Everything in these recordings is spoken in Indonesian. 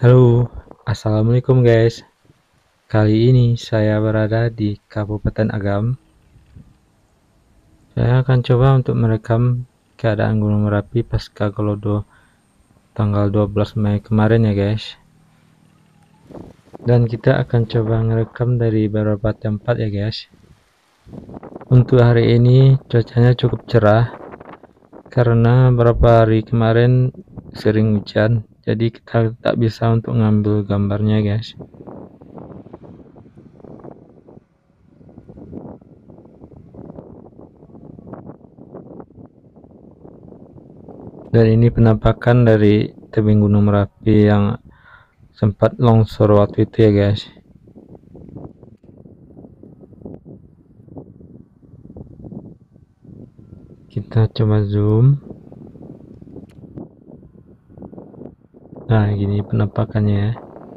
Halo, assalamualaikum guys. Kali ini saya berada di Kabupaten Agam. Saya akan coba untuk merekam keadaan Gunung Merapi pasca Galodo tanggal 12 Mei kemarin ya guys. Dan kita akan coba merekam dari beberapa tempat ya guys. Untuk hari ini cuacanya cukup cerah karena beberapa hari kemarin sering hujan, jadi kita tak bisa untuk ngambil gambarnya guys. Dan ini penampakan dari tebing Gunung Merapi yang sempat longsor waktu itu ya guys. Kita coba zoom. Nah, gini penampakannya ya.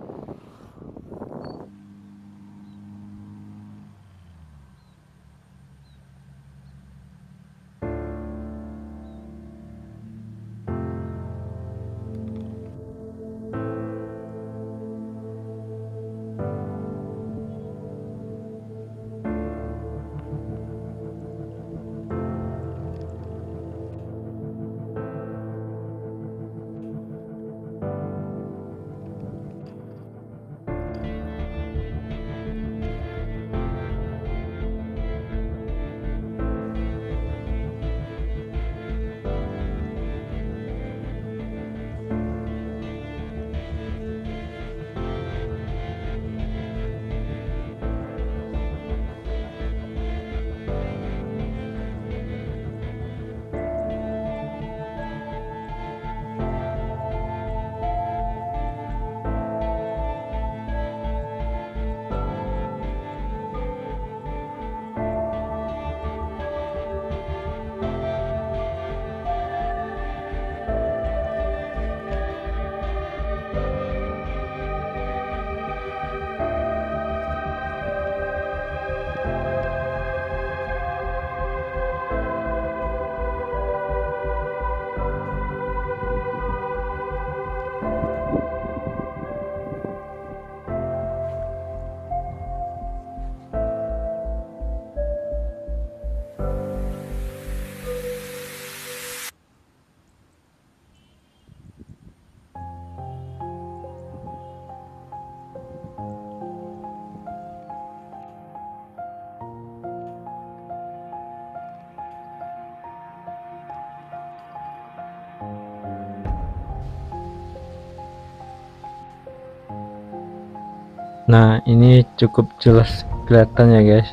Nah, ini cukup jelas kelihatan ya guys,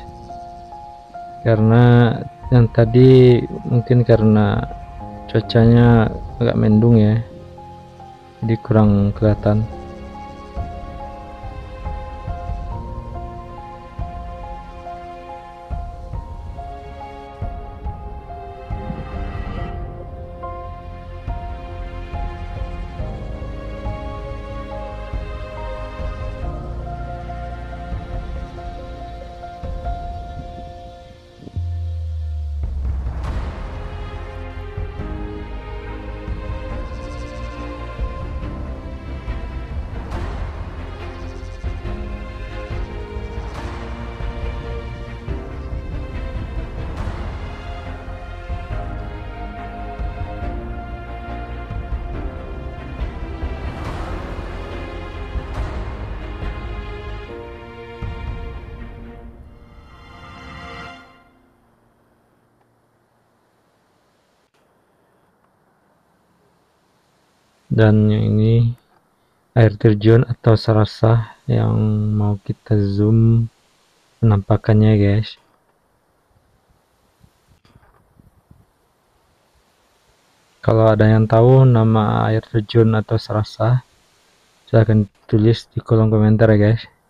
karena yang tadi mungkin karena cuacanya agak mendung ya, jadi kurang kelihatan. Dan yang ini air terjun atau sarasah yang mau kita zoom penampakannya guys. Kalau ada yang tahu nama air terjun atau sarasah, silahkan tulis di kolom komentar ya guys.